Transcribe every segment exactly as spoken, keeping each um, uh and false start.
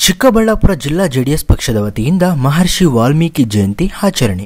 ಚಿಕ್ಕಬಳ್ಳಾಪುರ ಜಿಲ್ಲಾ ಜೆಡಿಎಸ್ ಪಕ್ಷದ ವತಿಯಿಂದ ಮಹರ್ಷಿ ವಾಲ್ಮೀಕಿ ಜಯಂತಿ ಆಚರಣೆ.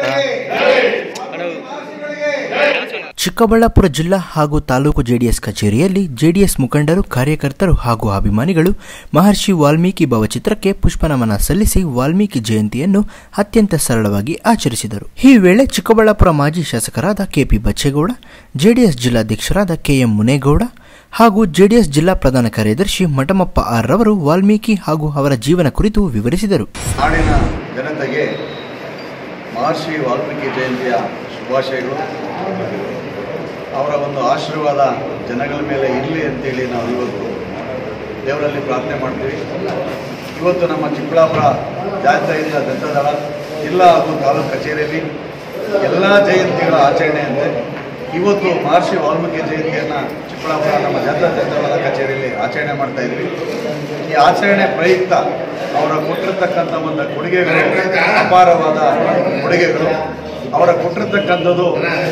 ಚಿಕ್ಕಬಳ್ಳಾಪುರ ಜಿಲ್ಲಾ ಹಾಗೂ ತಾಲೂಕು ಜೆಡಿಎಸ್ ಕಚೇರಿಯಲ್ಲಿ ಜೆಡಿಎಸ್ ಮುಖಂಡರು, ಕಾರ್ಯಕರ್ತರು ಹಾಗೂ ಅಭಿಮಾನಿಗಳು ಮಹರ್ಷಿ ವಾಲ್ಮೀಕಿ ಭಾವಚಿತ್ರಕ್ಕೆ ಪುಷ್ಪನಮನ ಸಲ್ಲಿಸಿ ವಾಲ್ಮೀಕಿ ಜಯಂತಿಯನ್ನು ಅತ್ಯಂತ ಸರಳವಾಗಿ ಆಚರಿಸಿದರು. ಈ ವೇಳೆ ಚಿಕ್ಕಬಳ್ಳಾಪುರ ಮಾಜಿ ಶಾಸಕರಾದ ಕೆಪಿ ಬಚ್ಚೇಗೌಡ, ಜೆಡಿಎಸ್ ಜಿಲ್ಲಾಧ್ಯಕ್ಷರಾದ ಕೆಎಂ ಮುನೇಗೌಡ ಹಾಗೂ ಜೆಡಿಎಸ್ ಜಿಲ್ಲಾ ಪ್ರಧಾನ ಕಾರ್ಯದರ್ಶಿ ಮಠಮಪ್ಪ ಆರ್ ರವರು ವಾಲ್ಮೀಕಿ ಹಾಗೂ ಅವರ ಜೀವನ ಕುರಿತು ವಿವರಿಸಿದರು. ನಾಡಿನ ಜನತೆಗೆ ಮಹರ್ಷಿ ವಾಲ್ಮೀಕಿ ಜಯಂತಿಯ ಶುಭಾಶಯಗಳು. ಅವರ ಒಂದು ಆಶೀರ್ವಾದ ಜನಗಳ ಮೇಲೆ ಇರಲಿ ಅಂತೇಳಿ ನಾವು ಇವತ್ತು ದೇವರಲ್ಲಿ ಪ್ರಾರ್ಥನೆ ಮಾಡ್ತೀವಿ. ಇವತ್ತು ನಮ್ಮ ಚಿಕ್ಕಬಳ್ಳಾಪುರ ಜಾತ್ರೆಯಿಂದ ಜನತಾದಳ ಜಿಲ್ಲಾ ಹಾಗೂ ತಾಲೂಕು ಕಚೇರಿಯಲ್ಲಿ ಎಲ್ಲ ಜಯಂತಿಗಳ ಆಚರಣೆ ಅಂದರೆ ಇವತ್ತು ಮಹರ್ಷಿ ವಾಲ್ಮೀಕಿ ಜಯಂತಿಯನ್ನು ಚಿಕ್ಕಬಳ್ಳಾಪುರ ನಮ್ಮ ಜನತಾ ಜನತಾದಳದ ಕಚೇರಿಯಲ್ಲಿ ಆಚರಣೆ ಮಾಡ್ತಾ ಇದ್ವಿ. ಈ ಆಚರಣೆ ಪ್ರಯುಕ್ತ ಅವರ ಕೊಟ್ಟಿರ್ತಕ್ಕಂಥ ಒಂದು ಕೊಡುಗೆಗಳು ಅಪಾರವಾದ ಕೊಡುಗೆಗಳು. ಅವರ ಕೊಟ್ಟಿರ್ತಕ್ಕಂಥದ್ದು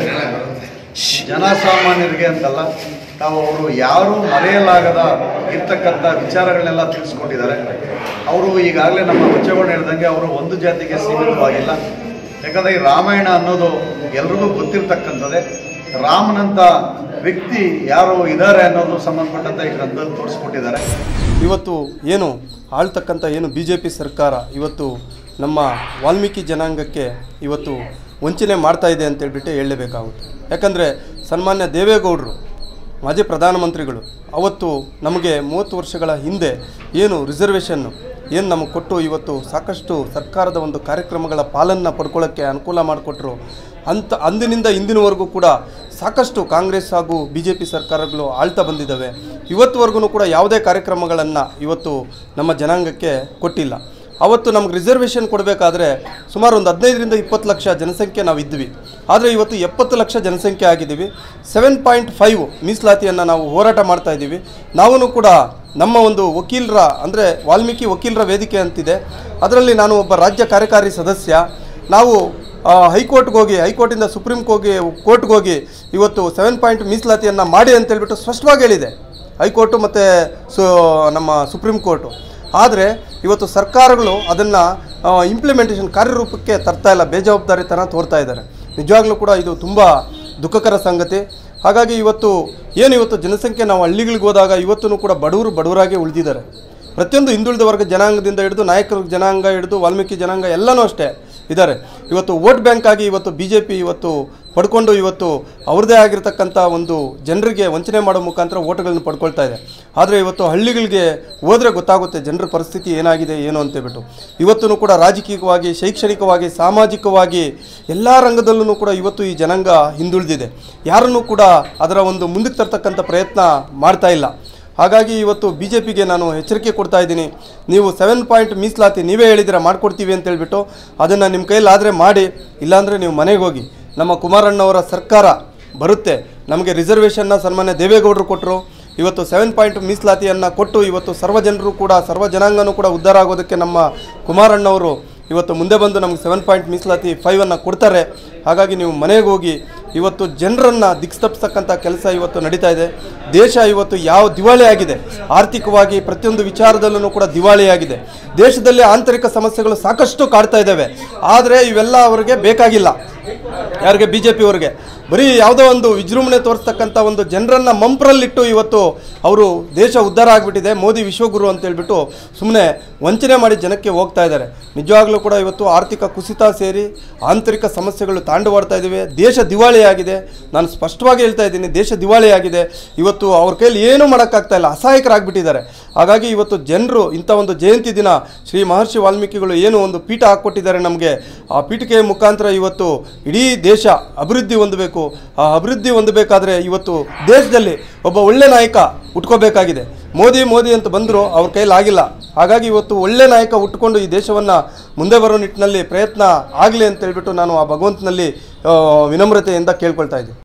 ಜನಸಾಮಾನ್ಯರಿಗೆ ಅಂತಲ್ಲ, ತಾವು ಅವರು ಯಾರೂ ಮರೆಯಲಾಗದ ಇರ್ತಕ್ಕಂಥ ವಿಚಾರಗಳನ್ನೆಲ್ಲ ತಿಳಿಸ್ಕೊಟ್ಟಿದ್ದಾರೆ. ಅವರು ಈಗಾಗಲೇ ನಮ್ಮ ಬಚ್ಚೇಗೌಡ ಹೇಳಿದಂಗೆ ಅವರು ಒಂದು ಜಾತಿಗೆ ಸೀಮಿತವಾಗಿಲ್ಲ. ಯಾಕಂದರೆ ಈ ರಾಮಾಯಣ ಅನ್ನೋದು ಎಲ್ರಿಗೂ ಗೊತ್ತಿರ್ತಕ್ಕಂಥದ್ದೇ. ರಾಮನಂಥ ವ್ಯಕ್ತಿ ಯಾರು ಇದ್ದಾರೆ ಅನ್ನೋದು ಸಂಬಂಧಪಟ್ಟಂಥ ಈ ಗ್ರಂಥದಲ್ಲಿ ತೋರಿಸ್ಕೊಟ್ಟಿದ್ದಾರೆ. ಇವತ್ತು ಏನು ಆಳ್ತಕ್ಕಂಥ ಏನು ಬಿ ಜೆ ಪಿ ಸರ್ಕಾರ ಇವತ್ತು ನಮ್ಮ ವಾಲ್ಮೀಕಿ ಜನಾಂಗಕ್ಕೆ ಇವತ್ತು ವಂಚನೆ ಮಾಡ್ತಾ ಇದೆ ಅಂತೇಳ್ಬಿಟ್ಟು ಹೇಳಲೇಬೇಕಾಗುತ್ತೆ. ಯಾಕಂದರೆ ಸನ್ಮಾನ್ಯ ದೇವೇಗೌಡರು ಮಾಜಿ ಪ್ರಧಾನಮಂತ್ರಿಗಳು ಅವತ್ತು ನಮಗೆ ಮೂವತ್ತು ವರ್ಷಗಳ ಹಿಂದೆ ಏನು ರಿಸರ್ವೇಷನ್ನು ಏನು ನಮಗೆ ಕೊಟ್ಟು ಇವತ್ತು ಸಾಕಷ್ಟು ಸರ್ಕಾರದ ಒಂದು ಕಾರ್ಯಕ್ರಮಗಳ ಪಾಲನ್ನು ಪಡ್ಕೊಳ್ಳೋಕ್ಕೆ ಅನುಕೂಲ ಮಾಡಿಕೊಟ್ರು. ಅಂತ ಅಂದಿನಿಂದ ಇಂದಿನವರೆಗೂ ಕೂಡ ಸಾಕಷ್ಟು ಕಾಂಗ್ರೆಸ್ ಹಾಗೂ ಬಿ ಜೆ ಪಿ ಸರ್ಕಾರಗಳು ಆಳ್ತಾ ಬಂದಿದ್ದಾವೆ. ಇವತ್ತುವರೆಗೂ ಕೂಡ ಯಾವುದೇ ಕಾರ್ಯಕ್ರಮಗಳನ್ನು ಇವತ್ತು ನಮ್ಮ ಜನಾಂಗಕ್ಕೆ ಕೊಟ್ಟಿಲ್ಲ. ಅವತ್ತು ನಮ್ಗೆ ರಿಸರ್ವೇಷನ್ ಕೊಡಬೇಕಾದ್ರೆ ಸುಮಾರು ಒಂದು ಹದಿನೈದರಿಂದ ಇಪ್ಪತ್ತು ಲಕ್ಷ ಜನಸಂಖ್ಯೆ ನಾವು ಇದ್ವಿ. ಆದರೆ ಇವತ್ತು ಎಪ್ಪತ್ತು ಲಕ್ಷ ಜನಸಂಖ್ಯೆ ಆಗಿದ್ದೀವಿ. ಸೆವೆನ್ ಪಾಯಿಂಟ್ ಫೈವ್ ಮೀಸಲಾತಿಯನ್ನು ನಾವು ಹೋರಾಟ ಮಾಡ್ತಾ ಇದ್ದೀವಿ. ನಾವೂ ಕೂಡ ನಮ್ಮ ಒಂದು ವಕೀಲರ ಅಂದರೆ ವಾಲ್ಮೀಕಿ ವಕೀಲರ ವೇದಿಕೆ ಅಂತಿದೆ, ಅದರಲ್ಲಿ ನಾನು ಒಬ್ಬ ರಾಜ್ಯ ಕಾರ್ಯಕಾರಿ ಸದಸ್ಯ. ನಾವು ಹೈಕೋರ್ಟ್ಗೆ ಹೋಗಿ ಹೈಕೋರ್ಟಿಂದ ಸುಪ್ರೀಂ ಕೋರ್ಟ್ಗೆ ಕೋರ್ಟ್ಗೆ ಹೋಗಿ ಇವತ್ತು ಸೆವೆನ್ ಪಾಯಿಂಟ್ ಮೀಸಲಾತಿಯನ್ನು ಮಾಡಿ ಅಂತೇಳ್ಬಿಟ್ಟು ಸ್ಪಷ್ಟವಾಗಿ ಹೇಳಿದೆ ಹೈಕೋರ್ಟು ಮತ್ತು ಸು ನಮ್ಮ ಸುಪ್ರೀಂ ಕೋರ್ಟು. ಆದರೆ ಇವತ್ತು ಸರ್ಕಾರಗಳು ಅದನ್ನು ಇಂಪ್ಲಿಮೆಂಟೇಷನ್ ಕಾರ್ಯರೂಪಕ್ಕೆ ತರ್ತಾ ಇಲ್ಲ, ಬೇಜವಾಬ್ದಾರಿತನ ತೋರ್ತಾ ಇದ್ದಾರೆ. ನಿಜವಾಗ್ಲೂ ಕೂಡ ಇದು ತುಂಬ ದುಃಖಕರ ಸಂಗತಿ. ಹಾಗಾಗಿ ಇವತ್ತು ಏನು ಇವತ್ತು ಜನಸಂಖ್ಯೆ ನಾವು ಹಳ್ಳಿಗಳಿಗೆ ಹೋದಾಗ ಇವತ್ತೂ ಕೂಡ ಬಡವರು ಬಡವರಾಗಿ ಉಳಿದಿದ್ದಾರೆ. ಪ್ರತಿಯೊಂದು ಹಿಂದುಳಿದ ವರ್ಗ ಜನಾಂಗದಿಂದ ಹಿಡಿದು ನಾಯಕರ ಜನಾಂಗ ಹಿಡಿದು ವಾಲ್ಮೀಕಿ ಜನಾಂಗ ಎಲ್ಲನೂ ಅಷ್ಟೇ ಇದ್ದಾರೆ. ಇವತ್ತು ವೋಟ್ ಬ್ಯಾಂಕ್ ಆಗಿ ಇವತ್ತು ಬಿ ಜೆ ಪಿ ಇವತ್ತು ಪಡ್ಕೊಂಡು ಇವತ್ತು ಅವ್ರದ್ದೇ ಆಗಿರ್ತಕ್ಕಂಥ ಒಂದು ಜನರಿಗೆ ವಂಚನೆ ಮಾಡೋ ಮುಖಾಂತರ ಓಟ್ಗಳನ್ನು ಪಡ್ಕೊಳ್ತಾ ಇದೆ. ಆದರೆ ಇವತ್ತು ಹಳ್ಳಿಗಳಿಗೆ ಹೋದರೆ ಗೊತ್ತಾಗುತ್ತೆ ಜನರ ಪರಿಸ್ಥಿತಿ ಏನಾಗಿದೆ ಏನು ಅಂತೇಳ್ಬಿಟ್ಟು. ಇವತ್ತೂ ಕೂಡ ರಾಜಕೀಯವಾಗಿ, ಶೈಕ್ಷಣಿಕವಾಗಿ, ಸಾಮಾಜಿಕವಾಗಿ ಎಲ್ಲ ರಂಗದಲ್ಲೂ ಕೂಡ ಇವತ್ತು ಈ ಜನಾಂಗ ಹಿಂದುಳಿದಿದೆ. ಯಾರನ್ನೂ ಕೂಡ ಅದರ ಒಂದು ಮುಂದಕ್ಕೆ ತರ್ತಕ್ಕಂಥ ಪ್ರಯತ್ನ ಮಾಡ್ತಾ ಇಲ್ಲ. ಹಾಗಾಗಿ ಇವತ್ತು ಬಿ ಜೆ ಪಿಗೆ ನಾನು ಎಚ್ಚರಿಕೆ ಕೊಡ್ತಾ ಇದ್ದೀನಿ. ನೀವು ಸೆವೆನ್ ಪಾಯಿಂಟ್ ಮೀಸಲಾತಿ ನೀವೇ ಹೇಳಿದಿರ ಮಾಡ್ಕೊಡ್ತೀವಿ ಅಂತೇಳ್ಬಿಟ್ಟು ಅದನ್ನು ನಿಮ್ಮ ಕೈಲಾದರೆ ಮಾಡಿ, ಇಲ್ಲಾಂದರೆ ನೀವು ಮನೆಗೆ ಹೋಗಿ. ನಮ್ಮ ಕುಮಾರಣ್ಣವರ ಸರ್ಕಾರ ಬರುತ್ತೆ, ನಮಗೆ ರಿಸರ್ವೇಷನ್ನ ಸನ್ಮಾನ್ಯ ದೇವೇಗೌಡರು ಕೊಟ್ಟರು. ಇವತ್ತು ಸೆವೆನ್ ಪಾಯಿಂಟ್ ಮೀಸಲಾತಿಯನ್ನು ಕೊಟ್ಟು ಇವತ್ತು ಸರ್ವ ಜನರು ಕೂಡ ಸರ್ವ ಜನಾಂಗನೂ ಕೂಡ ಉದ್ಧಾರ ಆಗೋದಕ್ಕೆ ನಮ್ಮ ಕುಮಾರಣ್ಣವರು ಇವತ್ತು ಮುಂದೆ ಬಂದು ನಮಗೆ ಸೆವೆನ್ ಪಾಯಿಂಟ್ ಮೀಸಲಾತಿ ಫೈವನ್ನು ಕೊಡ್ತಾರೆ. ಹಾಗಾಗಿ ನೀವು ಮನೆಗೆ ಹೋಗಿ ಇವತ್ತು ಜನರನ್ನು ದಿಕ್ಸ್ತಪ್ಪಿಸ್ತಕ್ಕಂಥ ಕೆಲಸ ಇವತ್ತು ನಡೀತಾ ಇದೆ. ದೇಶ ಇವತ್ತು ಯಾವ ದಿವಾಳಿ ಆಗಿದೆ, ಆರ್ಥಿಕವಾಗಿ ಪ್ರತಿಯೊಂದು ವಿಚಾರದಲ್ಲೂ ಕೂಡ ದಿವಾಳಿಯಾಗಿದೆ. ದೇಶದಲ್ಲಿ ಆಂತರಿಕ ಸಮಸ್ಯೆಗಳು ಸಾಕಷ್ಟು ಕಾಡ್ತಾ ಇದ್ದಾವೆ. ಆದರೆ ಇವೆಲ್ಲ ಅವರಿಗೆ ಬೇಕಾಗಿಲ್ಲ, ಯಾರಿಗೆ ಬಿ ಜೆ ಪಿಯವರಿಗೆ. ಬರೀ ಯಾವುದೋ ಒಂದು ವಿಜೃಂಭಣೆ ತೋರಿಸ್ತಕ್ಕಂಥ ಒಂದು ಜನರನ್ನು ಮಂಪ್ರಲ್ಲಿಟ್ಟು ಇವತ್ತು ಅವರು ದೇಶ ಉದ್ಧಾರ ಆಗಿಬಿಟ್ಟಿದೆ, ಮೋದಿ ವಿಶ್ವಗುರು ಅಂತೇಳ್ಬಿಟ್ಟು ಸುಮ್ಮನೆ ವಂಚನೆ ಮಾಡಿ ಜನಕ್ಕೆ ಹೋಗ್ತಾ ಇದ್ದಾರೆ. ನಿಜವಾಗ್ಲೂ ಕೂಡ ಇವತ್ತು ಆರ್ಥಿಕ ಕುಸಿತ ಸೇರಿ ಆಂತರಿಕ ಸಮಸ್ಯೆಗಳು ತಾಂಡವಾಡ್ತಾ ಇದ್ದಾವೆ. ದೇಶ ದಿವಾಳಿಯಾಗಿದೆ. ನಾನು ಸ್ಪಷ್ಟವಾಗಿ ಹೇಳ್ತಾ ಇದ್ದೀನಿ, ದೇಶ ದಿವಾಳಿಯಾಗಿದೆ. ಇವತ್ತು ಅವ್ರ ಕೈಯಲ್ಲಿ ಏನೂ ಮಾಡೋಕ್ಕಾಗ್ತಾ ಇಲ್ಲ, ಅಸಹಾಯಕರಾಗಿಬಿಟ್ಟಿದ್ದಾರೆ. ಹಾಗಾಗಿ ಇವತ್ತು ಜನರು ಇಂಥ ಒಂದು ಜಯಂತಿ ದಿನ ಶ್ರೀ ಮಹರ್ಷಿ ವಾಲ್ಮೀಕಿಗಳು ಏನು ಒಂದು ಪೀಠ ಹಾಕ್ಕೊಟ್ಟಿದ್ದಾರೆ ನಮಗೆ, ಆ ಪೀಠಿಕೆಯ ಮುಖಾಂತರ ಇವತ್ತು ಇಡೀ ದೇಶ ಅಭಿವೃದ್ಧಿ ಹೊಂದಬೇಕು. ಆ ಅಭಿವೃದ್ಧಿ ಹೊಂದಬೇಕಾದ್ರೆ ಇವತ್ತು ದೇಶದಲ್ಲಿ ಒಬ್ಬ ಒಳ್ಳೆ ನಾಯಕ ಹುಟ್ಕೋಬೇಕಾಗಿದೆ. ಮೋದಿ ಮೋದಿ ಅಂತ ಬಂದರೂ ಅವ್ರ ಕೈಲಾಗಿಲ್ಲ. ಹಾಗಾಗಿ ಇವತ್ತು ಒಳ್ಳೆ ನಾಯಕ ಹುಟ್ಟುಕೊಂಡು ಈ ದೇಶವನ್ನು ಮುಂದೆ ಬರೋ ನಿಟ್ಟಿನಲ್ಲಿ ಪ್ರಯತ್ನ ಆಗಲಿ ಅಂತೇಳ್ಬಿಟ್ಟು ನಾನು ಆ ಭಗವಂತನಲ್ಲಿ ವಿನಮ್ರತೆಯಿಂದ ಕೇಳ್ಕೊಳ್ತಾ ಇದ್ದೀನಿ.